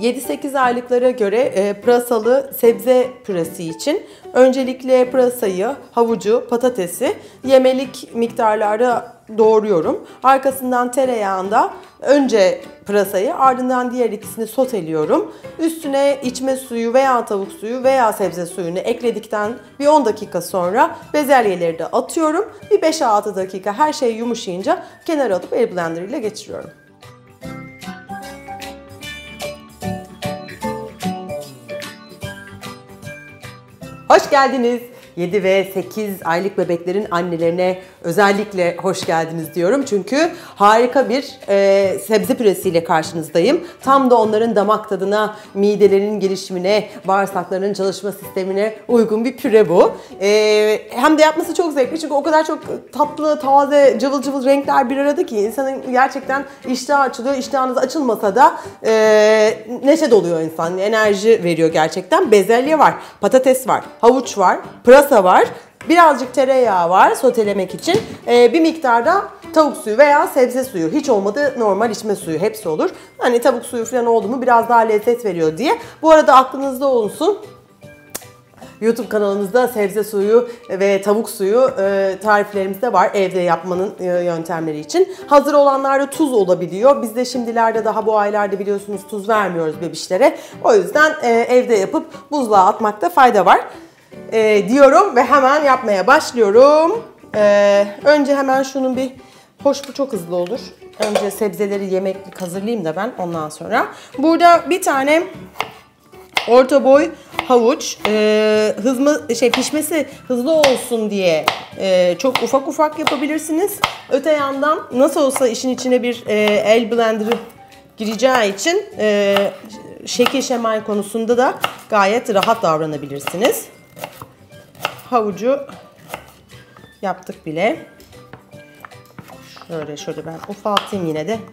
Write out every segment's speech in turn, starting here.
7-8 aylıklara göre pırasalı sebze püresi için öncelikle pırasayı, havucu, patatesi yemelik miktarlarda doğruyorum. Arkasından tereyağında önce pırasayı, ardından diğer ikisini soteliyorum. Üstüne içme suyu veya tavuk suyu veya sebze suyunu ekledikten bir 10 dakika sonra bezelyeleri de atıyorum. Bir 5-6 dakika her şey yumuşayınca kenara alıp el blender ile geçiriyorum. Hoş geldiniz. 7 ve 8 aylık bebeklerin annelerine özellikle hoş geldiniz diyorum. Çünkü harika bir sebze püresiyle karşınızdayım. Tam da onların damak tadına, midelerinin gelişimine, bağırsaklarının çalışma sistemine uygun bir püre bu. Hem de yapması çok zevkli çünkü o kadar çok tatlı, taze, cıvıl cıvıl renkler bir arada ki insanın gerçekten iştahı açılıyor. İştahınız açılmasa da neşe doluyor insan, enerji veriyor gerçekten. Bezelye var, patates var, havuç var, pırasa var, birazcık tereyağı var sotelemek için. Bir miktarda tavuk suyu veya sebze suyu, hiç olmadı normal içme suyu, hepsi olur. Hani tavuk suyu falan oldu mu biraz daha lezzet veriyor diye. Bu arada aklınızda olsun. YouTube kanalımızda sebze suyu ve tavuk suyu tariflerimiz de var evde yapmanın yöntemleri için. Hazır olanlarda tuz olabiliyor. Biz de şimdilerde daha bu aylarda biliyorsunuz tuz vermiyoruz bebişlere. O yüzden evde yapıp buzluğa atmakta fayda var diyorum ve hemen yapmaya başlıyorum. Önce hemen şunun bir, hoş bu çok hızlı olur. Önce sebzeleri yemeklik hazırlayayım da ben ondan sonra. Burada bir tane orta boy havuç, pişmesi hızlı olsun diye çok ufak ufak yapabilirsiniz. Öte yandan nasıl olsa işin içine bir el blenderı gireceği için şekil şemal konusunda da gayet rahat davranabilirsiniz. Havucu yaptık bile. Şöyle ben ufaltayım yine de.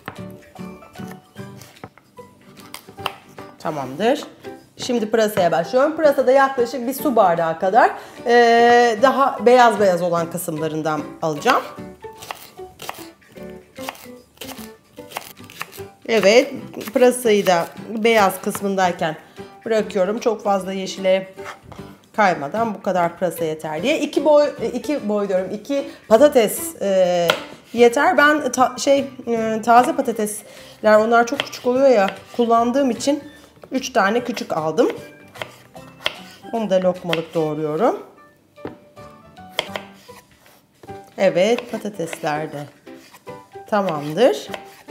Tamamdır. Şimdi pırasaya başlıyorum. Pırasada yaklaşık bir su bardağı kadar daha beyaz beyaz olan kısımlarından alacağım. Evet, pırasayı da beyaz kısmındayken bırakıyorum. Çok fazla yeşile kaymadan bu kadar pırasa yeter diye. 2 patates yeter. Ben taze patatesler, onlar çok küçük oluyor ya, kullandığım için 3 tane küçük aldım. Onu da lokmalık doğruyorum. Evet, patatesler de tamamdır.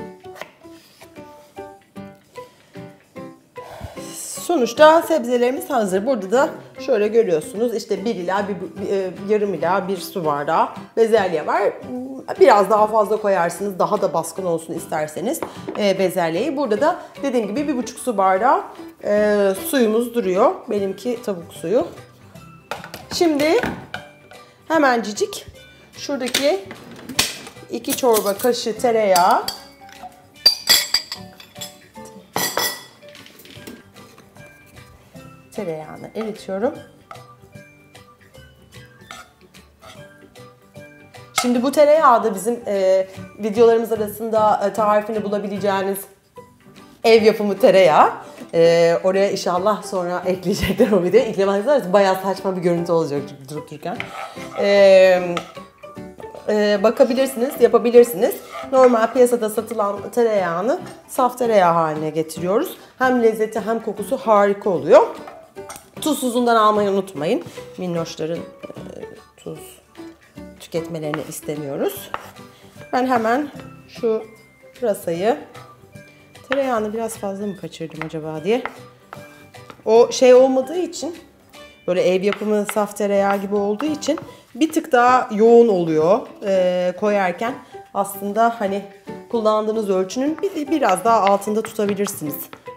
Sonuçta sebzelerimiz hazır. Burada da şöyle görüyorsunuz işte yarım ila bir su bardağı bezelye var. Biraz daha fazla koyarsınız, daha da baskın olsun isterseniz bezelyeyi. Burada da dediğim gibi 1,5 su bardağı suyumuz duruyor. Benimki tavuk suyu. Şimdi hemencik şuradaki 2 çorba kaşığı tereyağı, tereyağını eritiyorum. Şimdi bu tereyağı da bizim videolarımız arasında tarifini bulabileceğiniz ev yapımı tereyağı. Oraya inşallah sonra ekleyecekler o videoyu. İklemezler, bayağı saçma bir görüntü olacak durup dururken. Bakabilirsiniz, yapabilirsiniz. Normal piyasada satılan tereyağını saf tereyağı haline getiriyoruz. Hem lezzeti hem kokusu harika oluyor. Tuzsuzundan almayı unutmayın. Minnoşların tuz tüketmelerini istemiyoruz. Ben hemen şu pırasayı, tereyağını biraz fazla mı kaçırdım acaba diye. O olmadığı için, böyle ev yapımı saf tereyağı gibi olduğu için bir tık daha yoğun oluyor koyarken. Aslında hani kullandığınız ölçünün biraz daha altında tutabilirsiniz.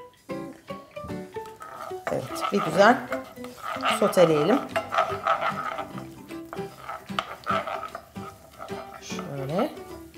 Evet, bir güzel soteleyelim. Şöyle.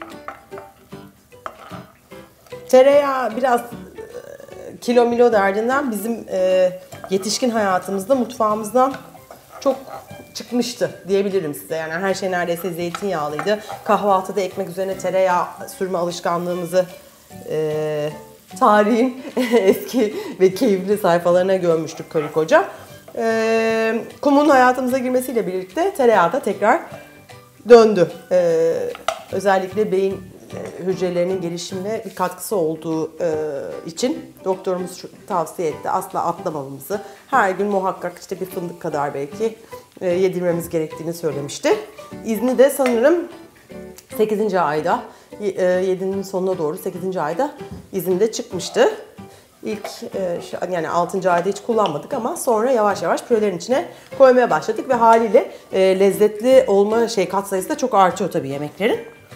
Tereyağı biraz kilo milo derdinden bizim yetişkin hayatımızda, mutfağımızdan çok çıkmıştı diyebilirim size. Yani her şey neredeyse zeytinyağlıydı. Kahvaltıda ekmek üzerine tereyağı sürme alışkanlığımızı tarihin eski ve keyifli sayfalarına gömmüştük karı koca. Kumun hayatımıza girmesiyle birlikte tereyağı da tekrar döndü. Özellikle beyin hücrelerinin gelişimine bir katkısı olduğu için doktorumuz tavsiye etti. Asla atlamamamızı, her gün muhakkak işte bir fındık kadar belki yedirmemiz gerektiğini söylemişti. İzni de sanırım 8. ayda, 7'nin sonuna doğru 8. ayda izinde çıkmıştı. İlk yani 6. ayda hiç kullanmadık ama sonra yavaş yavaş pürelerin içine koymaya başladık ve haliyle lezzetli olma katsayısı da çok artıyor tabii yemeklerin.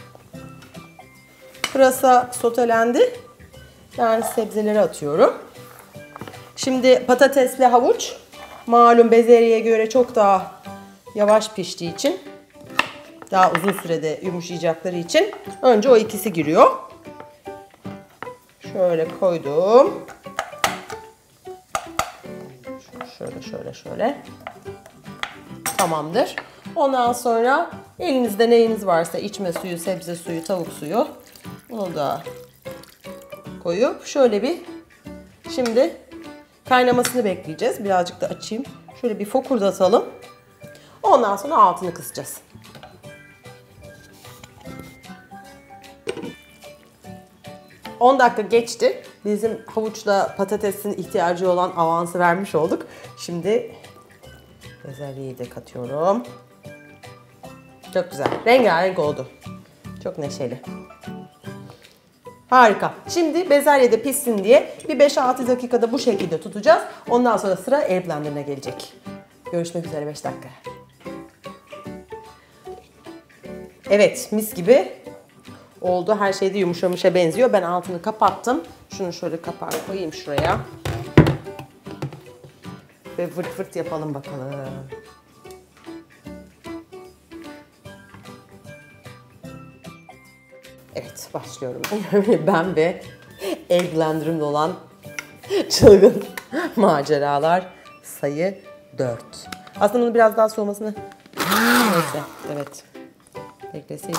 Pırasa sotelendi. Yani sebzeleri atıyorum. Şimdi patatesle havuç malum bezelyeye göre çok daha yavaş piştiği için, daha uzun sürede yumuşayacakları için önce o ikisi giriyor. Şöyle koydum. Şöyle. Tamamdır. Ondan sonra elinizde neyiniz varsa, içme suyu, sebze suyu, tavuk suyu, bunu da koyup şöyle bir, şimdi kaynamasını bekleyeceğiz. Birazcık da açayım. Şöyle bir fokurdatalım. Ondan sonra altını kısacağız. ...10 dakika geçti. Bizim havuçla patatesin ihtiyacı olan avansı vermiş olduk. Şimdi bezelyeyi de katıyorum. Çok güzel. Rengarenk oldu. Çok neşeli. Harika. Şimdi bezelye de pişsin diye bir 5-6 dakikada bu şekilde tutacağız. Ondan sonra sıra el blenderına gelecek. Görüşmek üzere 5 dakika. Evet, mis gibi oldu. Her şey de yumuşamışa benziyor. Ben altını kapattım. Şunu şöyle kapağı koyayım şuraya. Ve vırt vırt yapalım bakalım. Evet, başlıyorum. Ben ve el blenderımda olan çılgın maceralar sayı 4. Aslında bunu biraz daha soğumasını... Neyse, evet. Bekleseydim.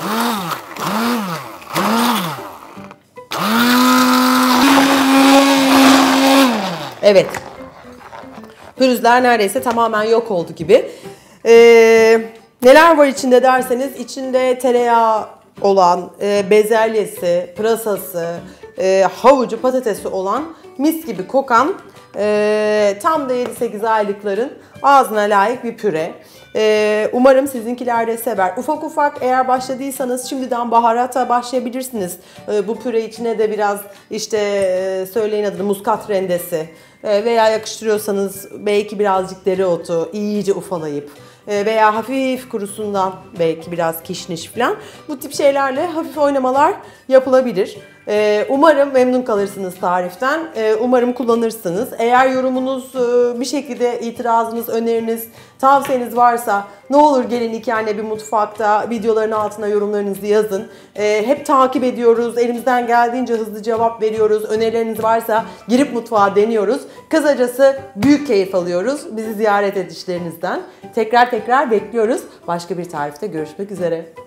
Evet. Pürüzler neredeyse tamamen yok oldu gibi. Neler var içinde derseniz, içinde tereyağı olan, bezelyesi, pırasası, havucu, patatesi olan mis gibi kokan tam da 7-8 aylıkların ağzına layık bir püre. Umarım sizinkiler de sever. Ufak ufak eğer başladıysanız şimdiden baharata başlayabilirsiniz. Bu püre içine de biraz işte söyleyin adını, muskat rendesi veya yakıştırıyorsanız belki birazcık dereotu iyice ufalayıp veya hafif kurusundan belki biraz kişniş falan, bu tip şeylerle hafif oynamalar yapılabilir. Umarım memnun kalırsınız tariften. Umarım kullanırsınız. Eğer yorumunuz, bir şekilde itirazınız, öneriniz, tavsiyeniz varsa ne olur gelin iki anne bir mutfakta videoların altına yorumlarınızı yazın. Hep takip ediyoruz. Elimizden geldiğince hızlı cevap veriyoruz. Önerileriniz varsa girip mutfağa deniyoruz. Kısacası büyük keyif alıyoruz bizi ziyaret edişlerinizden. Tekrar bekliyoruz. Başka bir tarifte görüşmek üzere.